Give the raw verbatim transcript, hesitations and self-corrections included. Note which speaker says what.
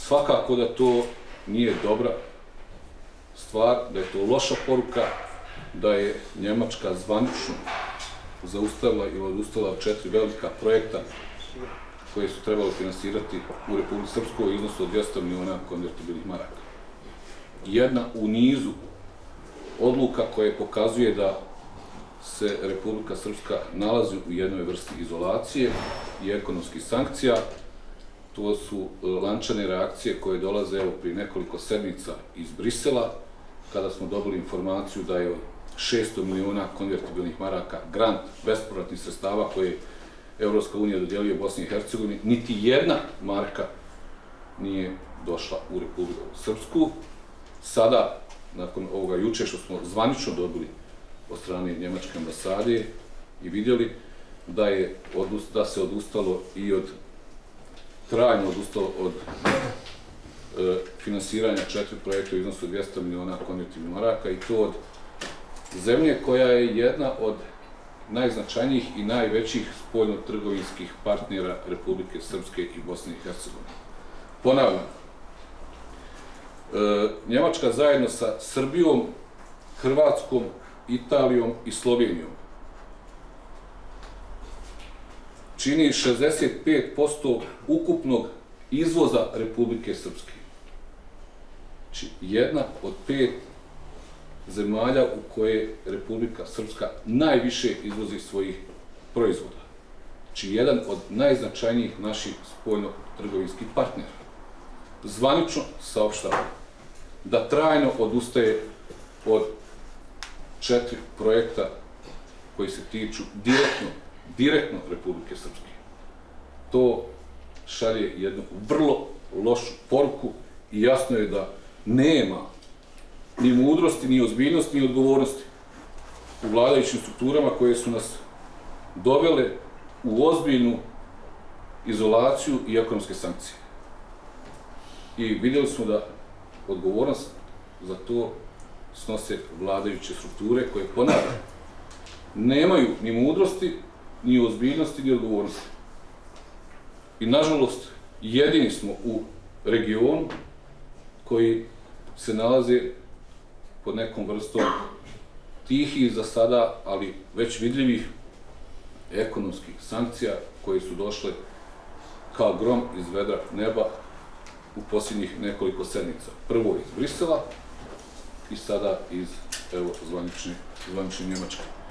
Speaker 1: Svakako da to nije dobra stvar, da je to loša poruka, da je Njemačka zvanično zaustavila ili odustala četiri velika projekta koje su trebalo finansirati u Republici Srpskoj u iznosu od dvjesto miliona konvertibilnih maraka. Jedna u nizu odluka koje pokazuje da se Republika Srpska nalazi u jednoj vrsti izolacije i ekonomskih sankcija. To su lančane reakcije koje dolaze evo prije nekoliko sedmica iz Brisela, kada smo dobili informaciju da je od šesto miliona konvertibilnih maraka grant bespovratnih sredstava koje Evropska unija dodjeljuje Bosni i Hercegovini, niti jedna marka nije došla u Republiku Srpsku. Sada, nakon ovoga juče što smo zvanično dobili od strane Njemačke ambasade i vidjeli da, je, da se odustalo i od, trajno odustalo od e, finansiranja četiri projekta u iznosu dvjesto miliona konvertibilnih maraka, i to od zemlje koja je jedna od najznačajnijih i najvećih spoljno-trgovinskih partnera Republike Srpske i Bosne i Hercegovine. Ponavljam, e, Njemačka zajedno sa Srbijom, Hrvatskom, Italijom i Slovenijom čini šezdeset pet posto ukupnog izvoza Republike Srpske. Znači, jedna od pet zemalja u koje Republika Srpska najviše izvozi svojih proizvoda. Znači, jedan od najznačajnijih naših spoljno-trgovinskih partnera. Zvanično saopštava da trajno odustaje od četiri projekta koji se tiču direktno, direktno Republike Srpske. To šalje jednu vrlo lošu poruku i jasno je da nema ni mudrosti, ni ozbiljnosti, ni odgovornosti u vladajućim strukturama koje su nas dovele u ozbiljnu izolaciju i ekonomske sankcije. I vidjeli smo da odgovornost za to snose vladajuće strukture koje, ponavljam, nemaju ni mudrosti, ni ozbiljnosti, ni odgovornosti. I, nažalost, jedini smo u regionu koji se nalaze pod nekom vrstom tihih za sada, ali već vidljivih ekonomskih sankcija koje su došle kao grom iz vedra neba u posljednjih nekoliko sedmica. Prvo iz Brisela i sada iz, evo, zvanične, zvanične Njemačke.